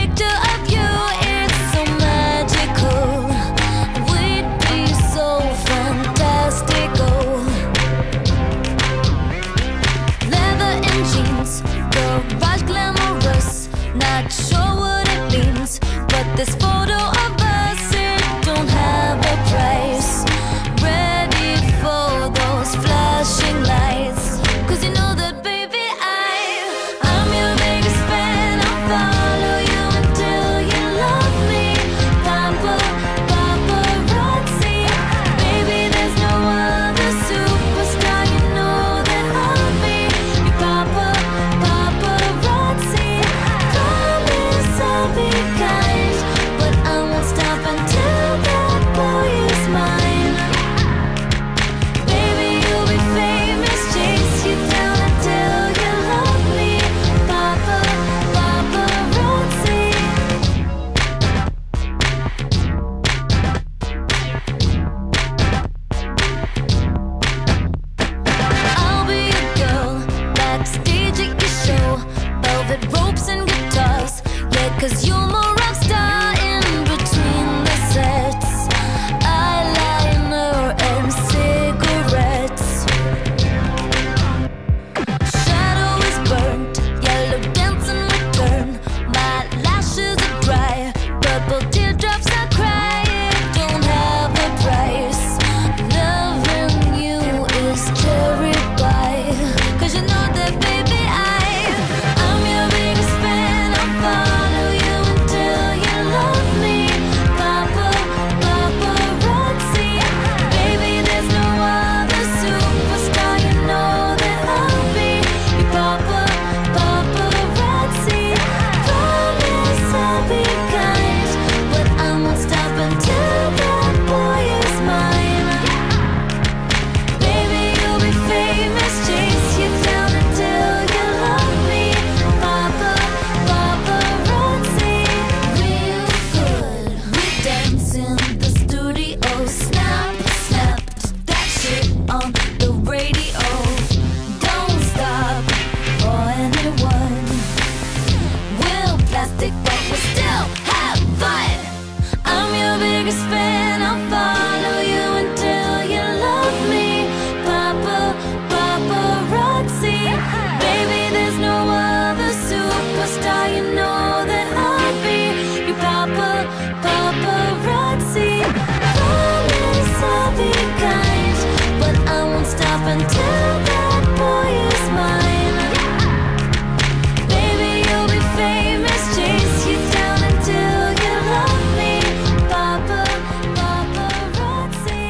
picture of you, it's so magical. We'd be so fantastical. Leather and jeans, garage glamorous. Not sure what it means, but this photo of us, it don't have a price. Ready for those flashing lights, 'cause you know that baby I'm your biggest fan. I'll follow you until you love me. Papa, paparazzi. Baby, there's no other superstar. You know that I'll be your papa, paparazzi. Promise I'll be kind, but I won't stop until that boy is mine. Baby, you'll be famous, chase you down until you love me. Papa, paparazzi. I'll be a girl backstage at your show, velvet ropes and guitars. Yeah, 'cause you're more rock star in between the sets. Eyeliner and cigarettes. Shadow is burnt, yellow dancing return. My lashes are dry, purple teardrops I cry. It don't have a price. Loving you is cherry pie, 'cause you know that baby I'm your biggest fan. I'll follow you until you love me. Papa, paparazzi. Baby, there's no other superstar. You know that I'll be your papa, paparazzi. Promise I'll be kind, but I won't stop until that boy is mine. Baby, you'll be famous, chase you down until you love me. Papa, paparazzi. Real good, we dance in the studio. Snap, snap, that shit on the radio. Don't stop for anyone. We're plastic, but we still have fun. I'm your biggest fan. I'll follow you until you love me. Papa, paparazzi. Baby, there's no other superstar. You know that I'll be your papa, paparazzi. Promise I'll be kind, but I won't stop until that boy is mine. Baby, you'll be famous, chase you down until you love me. Papa, paparazzi.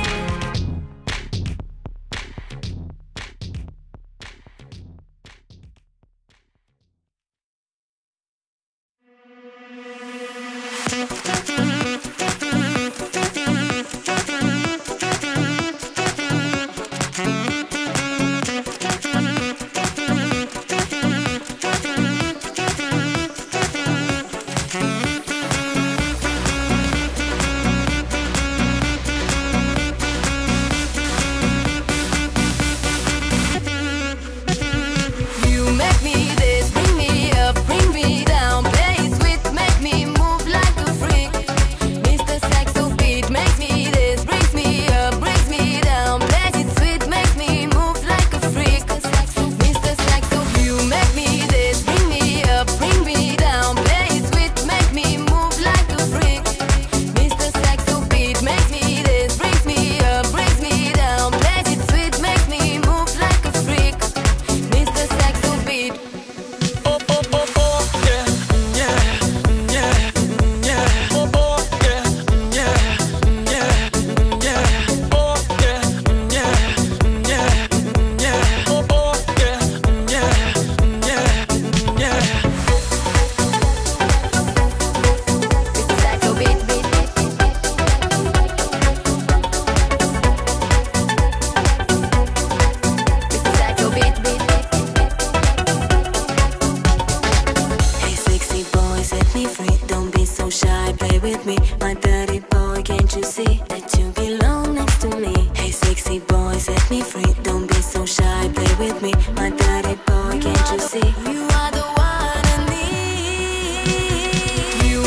You make me this, bring me up, bring me down. Play sweet, make me move like a freak. Mr. Saxo beat makes me this, brings me up, brings me down. Play it sweet, makes me move like a freak. Mr. Saxo, you make me this, bring me up, bring me down. Play it sweet, make me move like a freak. Mr. Saxo beat makes me this, brings me up, brings me down. Play it sweet, makes me move like a freak. Mr. Saxo beat. Oh, oh, oh, oh, yeah, yeah, yeah, yeah. Oh, oh, yeah, yeah, yeah, yeah. Oh, yeah, yeah, yeah, yeah. Oh, oh, yeah, yeah, yeah, yeah. Mr. Saxo beat, beat, beat, beat, beat. Mr. Saxo beat, beat, beat, beat, beat. Hey sexy boy, set me free. Don't be so shy, play with me. My dirty boy, can't you see that you belong next to me? Hey sexy boy, set me free. Don't be so shy, play with me. My dirty boy, can't you see? You are the one I need. You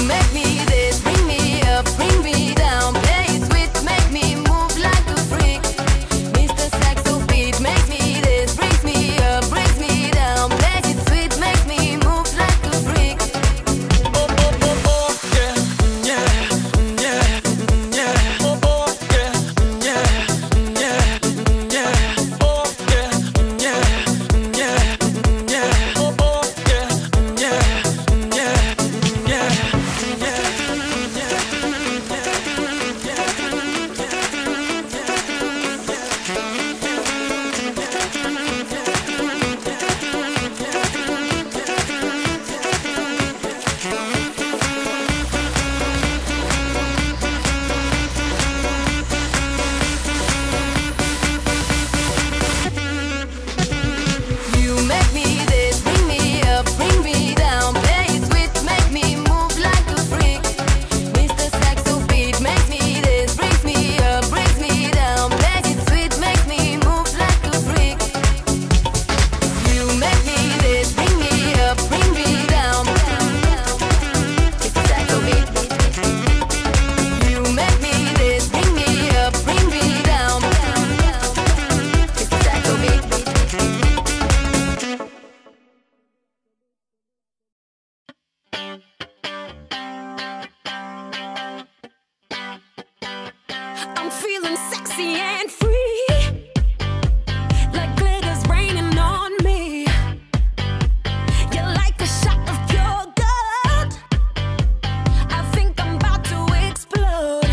juicy and free, like glitter's raining on me. You're like a shot of pure gold. I think I'm about to explode.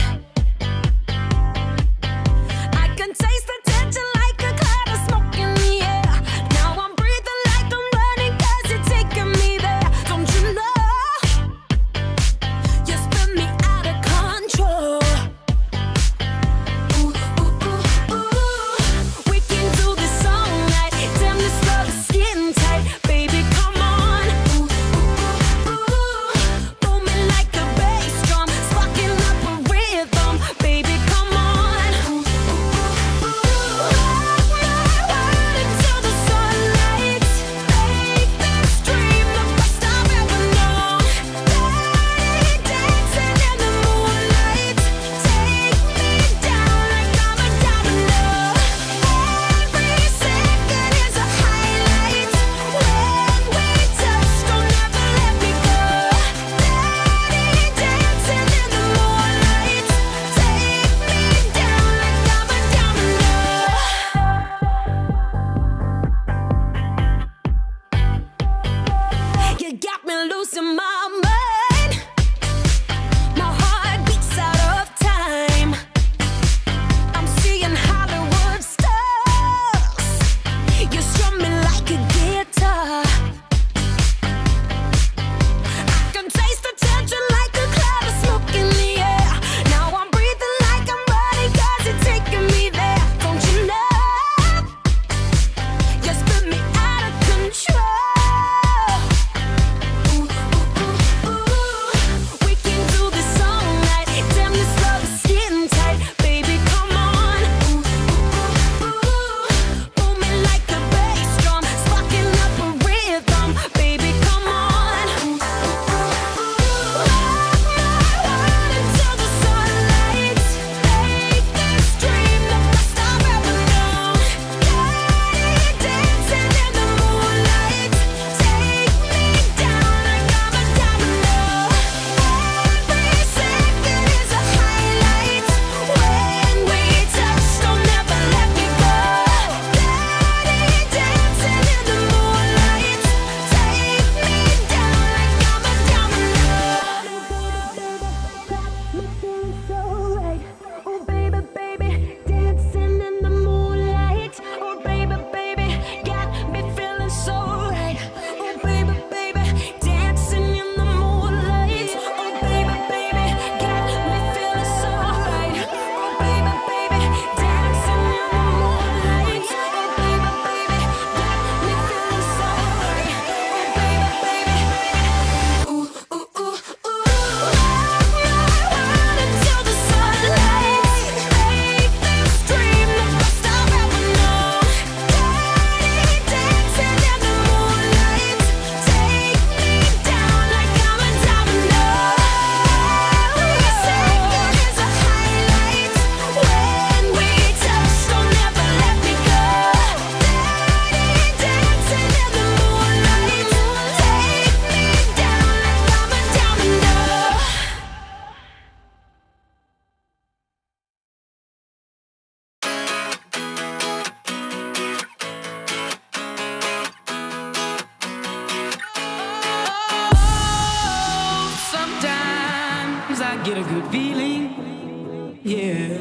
I can taste the tension like a cloud of smoke in the air. Now I'm breathing like I'm running 'cause you're taking me there. Don't you know? You spin me out of control. Ooh, ooh, ooh, ooh. We can do this all night. Damn, this love is skin tight. Baby, come on. Ooh, ooh, ooh, ooh. Booming like a bass drum, sparking up a rhythm. Baby, come on. Ooh, ooh, ooh, ooh. Rock my world into the sunlight. Make this dream the best I've ever known. Dirty dancing in the moonlight. Take me down like I'm a domino. Every second is a highlight. When we touch, don't ever let me go. Dirty dancing in the moonlight. Take me down like I'm a domino. You got me losing my mind. My heart beats out of time. I'm seeing Hollywood stars. You strum me like a guitar. I can taste the tension like a cloud of smoke in the air. Now I'm breathing like I'm running 'cause you're taking me there. Don't you know? You spin me out of control. Ooh, ooh, ooh, ooh. We can do this all night. Damn, this love is skin tight. Baby, come on. Ooh, ooh, ooh, ooh. Booming like a bass drum, sparking up a rhythm. Baby, come on. Ooh, ooh, ooh, ooh. Rock my world into the sunlight. Make this dream the best I've ever known. Dirty dancing in the moonlight. Take me down like I'm a domino. Every second is a highlight. When we touch, don't ever let me go. Dirty dancing in the moonlight. Take me down like I'm a domino. Got me feeling so right. Oh baby, baby, dancing in the moonlight. Oh baby, baby, got me feeling so right. Oh baby, baby, dancing in the moonlight. Oh baby, baby, got me feeling so right. Oh baby, baby, dancing in the moonlight. Oh baby, baby, got me feeling so right. Oh baby, baby, ooh, ooh, ooh, ooh. Rock my world into the sunlight. Make this dream the best I've ever known. Dirty dancing in the moonlight. Take me down like I'm a domino. Every second is a highlight. When we touch, don't ever let me go. Dirty dancing in the moonlight. Take me down like I'm a domino. Sometimes I get a good feeling, yeah.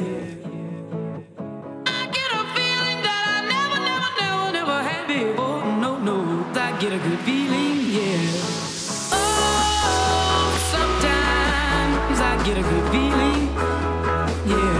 I get a feeling that I never had before. No, no, I get a good feeling, yeah. Oh, sometimes I get a good feeling, yeah.